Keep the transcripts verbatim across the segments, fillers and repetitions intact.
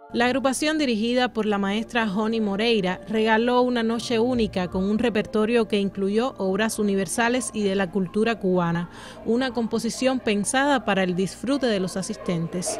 La agrupación dirigida por la maestra Joni Moreira regaló una noche única con un repertorio que incluyó obras universales y de la cultura cubana, una composición pensada para el disfrute de los asistentes.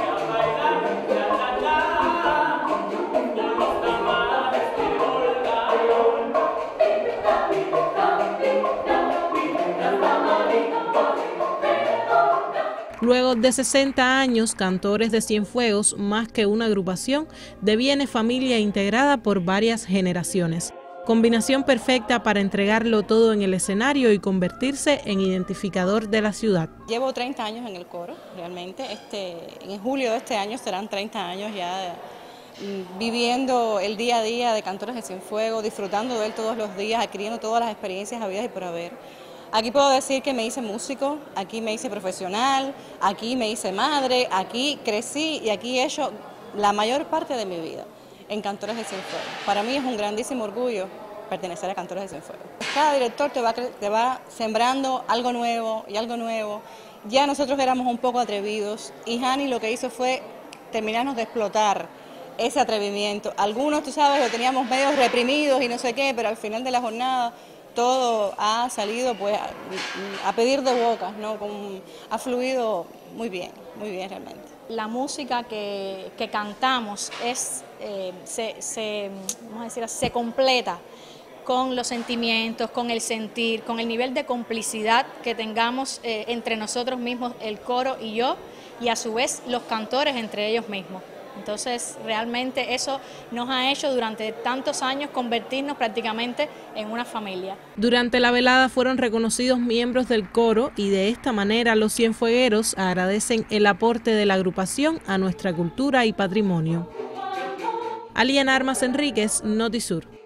Luego de sesenta años, Cantores de Cienfuegos, más que una agrupación, deviene familia integrada por varias generaciones. Combinación perfecta para entregarlo todo en el escenario y convertirse en identificador de la ciudad. Llevo treinta años en el coro, realmente. Este, en julio de este año serán treinta años ya viviendo el día a día de Cantores de Cienfuegos, disfrutando de él todos los días, adquiriendo todas las experiencias habidas y por haber. Aquí puedo decir que me hice músico, aquí me hice profesional, aquí me hice madre, aquí crecí y aquí he hecho la mayor parte de mi vida en Cantores de Cienfuegos. Para mí es un grandísimo orgullo pertenecer a Cantores de Cienfuegos. Cada director te va, te va sembrando algo nuevo y algo nuevo. Ya nosotros éramos un poco atrevidos y Jani lo que hizo fue terminarnos de explotar ese atrevimiento. Algunos, tú sabes, lo teníamos medio reprimidos y no sé qué, pero al final de la jornada todo ha salido pues a, a pedir de boca, ¿no? Con, ha fluido muy bien, muy bien realmente. La música que, que cantamos es, eh, se, se, vamos a decir, se completa con los sentimientos, con el sentir, con el nivel de complicidad que tengamos eh, entre nosotros mismos, el coro y yo, y a su vez los cantores entre ellos mismos. Entonces, realmente eso nos ha hecho durante tantos años convertirnos prácticamente en una familia. Durante la velada fueron reconocidos miembros del coro y de esta manera los cienfuegueros agradecen el aporte de la agrupación a nuestra cultura y patrimonio. Aliana Armas Enríquez, Notisur.